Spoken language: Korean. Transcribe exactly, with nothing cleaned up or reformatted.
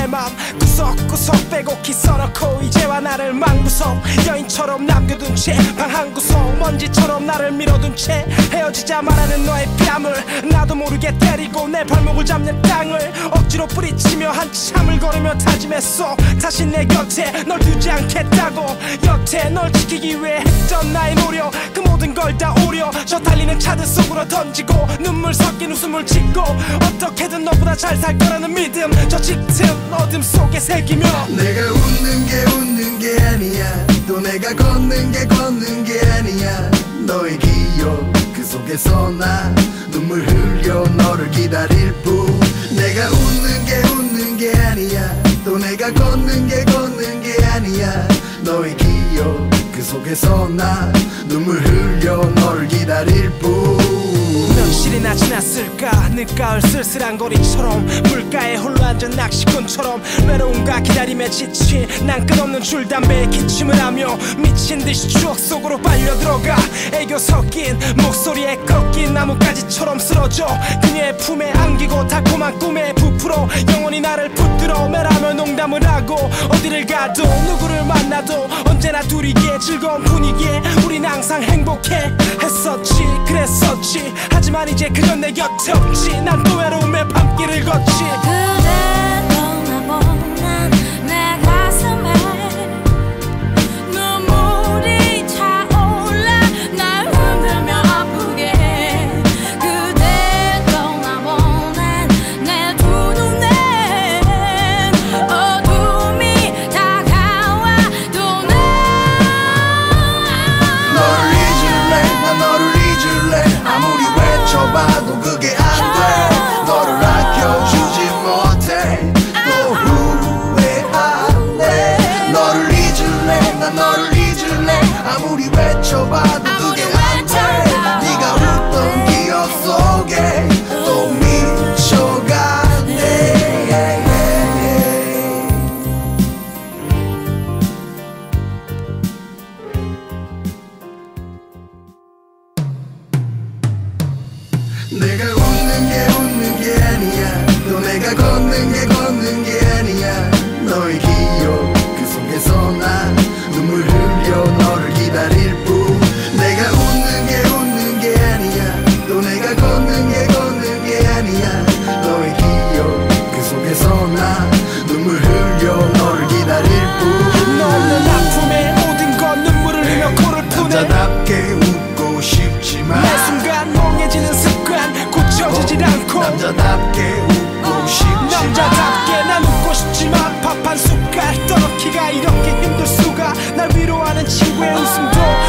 맘 구석구석 빼곡히 써놓고 이제와 나를 망구석 여인처럼 남겨둔 채 방 한 구석 먼지처럼 나를 밀어둔 채 헤어지자 말하는 너의 뺨을 나도 모르게 때리고 내 발목을 잡는 땅을 억지로 뿌리치며 한참을 걸으며 다짐했어 다시 내 곁에 널 두지 않겠다고 여태 널 지키기 위해 했던 나의 노력 그 모든 걸 다 오려 저 달리는 차들 속으로 던지고 눈물 섞인 웃음을 짓고 어떻게든 너보다 잘 살 거라는 믿음 저 짙은 어둠 속에 새기며 내가 웃는 게 웃는 게 아니야 또 내가 걷는 게 걷는 게 아니야 너의 기억 그 속에서 나 눈물 흘려 너를 기다릴 뿐 내가 웃는 게 웃는 게 아니야 또 내가 걷는 게 걷는 게 아니야 너의 기억 그 속에서 나 눈물 흘려 너를 기다릴 뿐 며칠이나 지났을까 늦가을 쓸쓸한 거리처럼 물가에 홀로 앉은 낚시꾼처럼 외로움과 기다림에 지친 난 끝없는 줄담배에 기침을 하며 미친 듯이 추억 속으로 빨려들어가 애교 섞인 목소리에 꺾인 나뭇가지처럼 쓰러져 그녀의 품에 안기고 달콤한 꿈에 부풀어 영원히 나를 붙들어 매라며 농담을 하고 어디를 가도 누구를 만나도 언제나 둘이기에 즐거운 분위기에 우린 항상 행복해 했었지 그랬었지 하지만 이제 그건 내 곁에 없지 난 또 외로움의 밤길을 걷지 그대 떠나보낸 내 가슴에 눈물이 차올라 날 흔들며 아프게 해 그대 떠나보낸 내 두 눈엔 어둠이 다가와 또 나 너를 잊을래 난 너를 잊을래 아무리 외쳐봐도 그게 안돼 너를 아껴주지 못해 또 후회하네 너를 잊을래 난 너를 잊을래 아무리 외쳐봐도 그게 안돼 네가 웃던 기억 속에 또 미쳐가네 내가 웃는 게 웃는 게 아니야 또 내가 걷는 게 걷는 게 아니야 너의 기억 그 속에서 나 눈물 흘려 너를 기다릴 뿐 내가 웃는 게 웃는 게 아니야 또 내가 걷는 게 걷는 게 아니야 너의 기억 그 속에서 나 눈물 흘려 너를 기다릴 뿐 너는 아픔에 모든 건 눈물을 흘려 코를 푸네 남자답게 웃고 싶지만 매 순간 멍해지는 습관 고쳐지질 않고 남자답게 웃고 싶지만 남자답게 난 웃고 싶지만 밥 한 숟갈 떨어키가 이렇게 힘들 수가 날 위로하는 친구의 웃음도